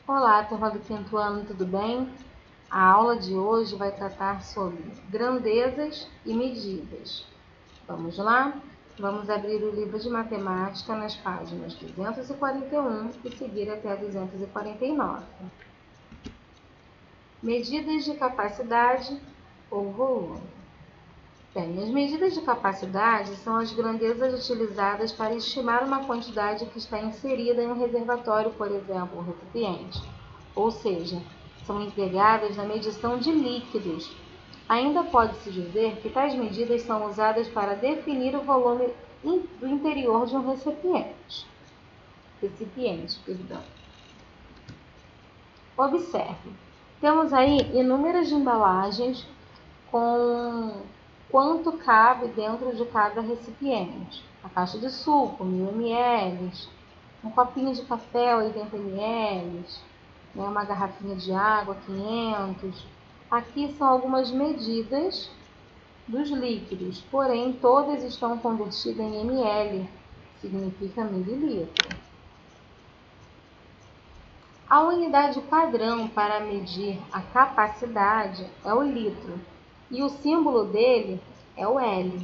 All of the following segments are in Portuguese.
Olá, turma do quinto ano, tudo bem? A aula de hoje vai tratar sobre grandezas e medidas. Vamos lá? Vamos abrir o livro de matemática nas páginas 241 e seguir até 249. Medidas de capacidade ou volume. Bem, as medidas de capacidade são as grandezas utilizadas para estimar uma quantidade que está inserida em um reservatório, por exemplo, um recipiente. Ou seja, são empregadas na medição de líquidos. Ainda pode-se dizer que tais medidas são usadas para definir o volume do interior de um recipiente. Observe, temos aí inúmeras embalagens com quanto cabe dentro de cada recipiente. A caixa de suco, 1000 ml, um copinho de café, 80 ml, uma garrafinha de água, 500. Aqui são algumas medidas dos líquidos, porém todas estão convertidas em ml, significa mililitro. A unidade padrão para medir a capacidade é o litro, e o símbolo dele é o L.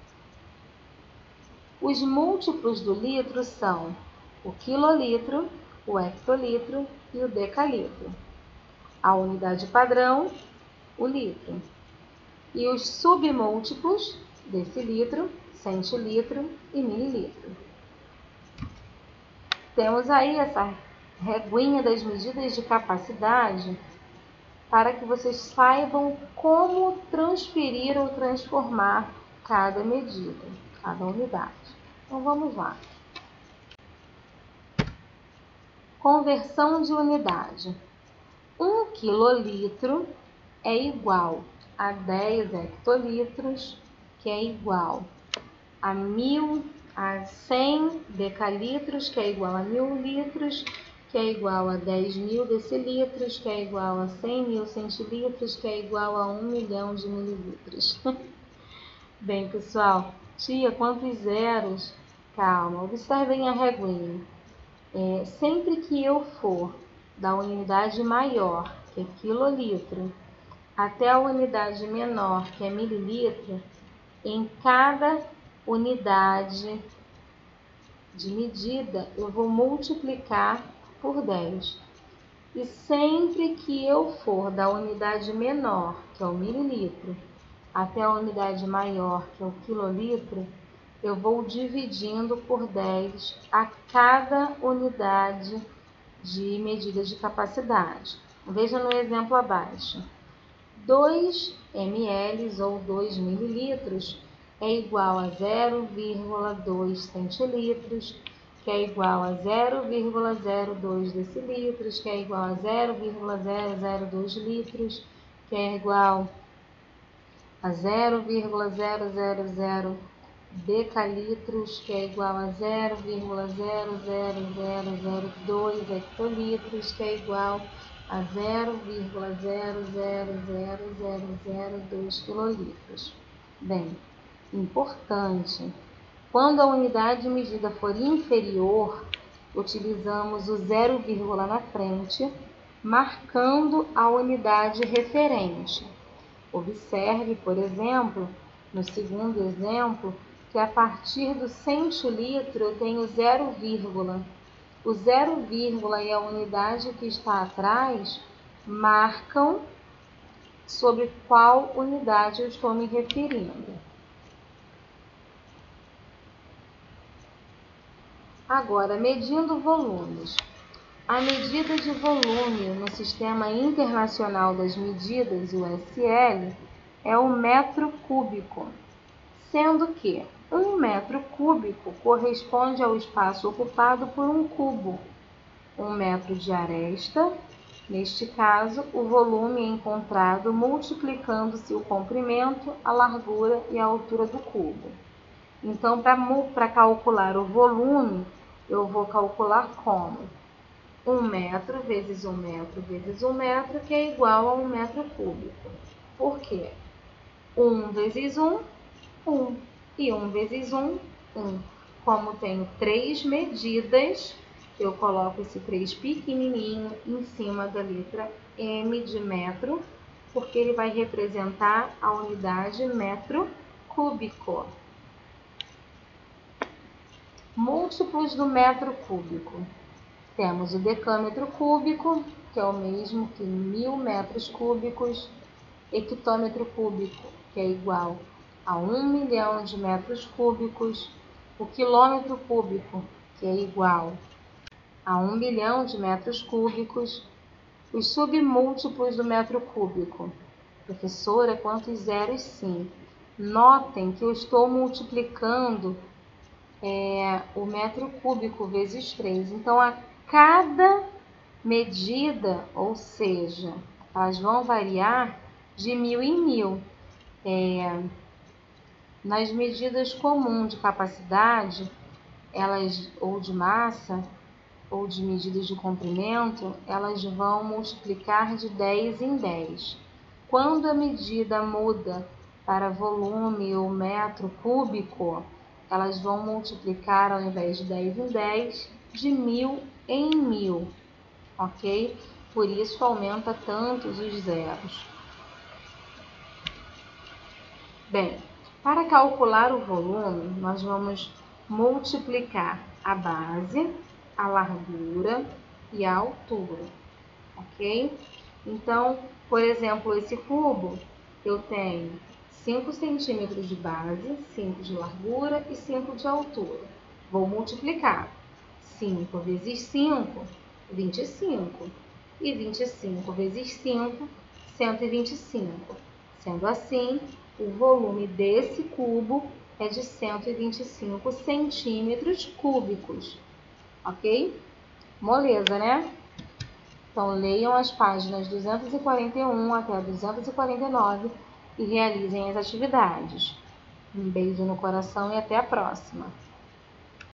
Os múltiplos do litro são o quilolitro, o hectolitro e o decalitro. A unidade padrão, o litro. E os submúltiplos, decilitro, centilitro e mililitro. Temos aí essa reguinha das medidas de capacidade para que vocês saibam como transferir ou transformar cada medida, cada unidade. Então vamos lá. Conversão de unidade. 1 quilolitro é igual a 10 hectolitros, que é igual a 100 decalitros, que é igual a 1000 litros, que é igual a 10.000 decilitros, que é igual a 100.000 centilitros, que é igual a 1 milhão de mililitros. Bem, pessoal, tia, quantos zeros? Calma, observem a reguinha. Sempre que eu for da unidade maior, que é quilolitro, até a unidade menor, que é mililitro, em cada unidade de medida eu vou multiplicar por 10. E sempre que eu for da unidade menor, que é o mililitro, até a unidade maior, que é o quilolitro, eu vou dividindo por 10 a cada unidade de medida de capacidade. Veja no exemplo abaixo. 2 ml ou 2 mililitros é igual a 0,2 centilitros, que é igual a 0,02 decilitros, que é igual a 0,002 litros, que é igual a 0,000 decalitros, que é igual a 0,00002 hectolitros, que é igual a 0,00002 quilolitros. Bem, importante, quando a unidade de medida for inferior, utilizamos o 0, na frente, marcando a unidade referente. Observe, por exemplo, no segundo exemplo, que a partir do centilitro eu tenho 0, o 0, e a unidade que está atrás marcam sobre qual unidade eu estou me referindo. Agora, medindo volumes. A medida de volume no Sistema Internacional das Medidas, o SL, é o metro cúbico, sendo que 1 metro cúbico corresponde ao espaço ocupado por um cubo. 1 metro de aresta, neste caso, o volume é encontrado multiplicando-se o comprimento, a largura e a altura do cubo. Então, para calcular o volume, eu vou calcular como? 1 metro vezes 1 metro vezes 1 metro, que é igual a 1 metro cúbico. Por quê? 1 vezes 1, 1. E 1 vezes 1, 1. Como tenho 3 medidas, eu coloco esse 3 pequenininho em cima da letra M de metro, porque ele vai representar a unidade metro cúbico. Múltiplos do metro cúbico. Temos o decâmetro cúbico, que é o mesmo que 1000 metros cúbicos, hectômetro cúbico, que é igual a 1 milhão de metros cúbicos, o quilômetro cúbico, que é igual a 1 bilhão de metros cúbicos, os submúltiplos do metro cúbico. Professora, quantos zeros? Sim. Notem que eu estou multiplicando o metro cúbico vezes 3. Então, a cada medida, ou seja, elas vão variar de 1000 em 1000. Nas medidas comuns de capacidade, elas, ou de massa, ou de medidas de comprimento, elas vão multiplicar de 10 em 10. Quando a medida muda para volume ou metro cúbico, elas vão multiplicar, ao invés de 10 em 10, de 1000 em 1000, ok? Por isso aumenta tantos os zeros. Bem, para calcular o volume, nós vamos multiplicar a base, a largura e a altura, ok? Então, por exemplo, esse cubo, eu tenho 5 centímetros de base, 5 de largura e 5 de altura. Vou multiplicar 5 vezes 5, 25. E 25 vezes 5, 125. Sendo assim, o volume desse cubo é de 125 centímetros cúbicos. Ok? Moleza, né? Então, leiam as páginas 241 até 249 e realizem as atividades. Um beijo no coração e até a próxima!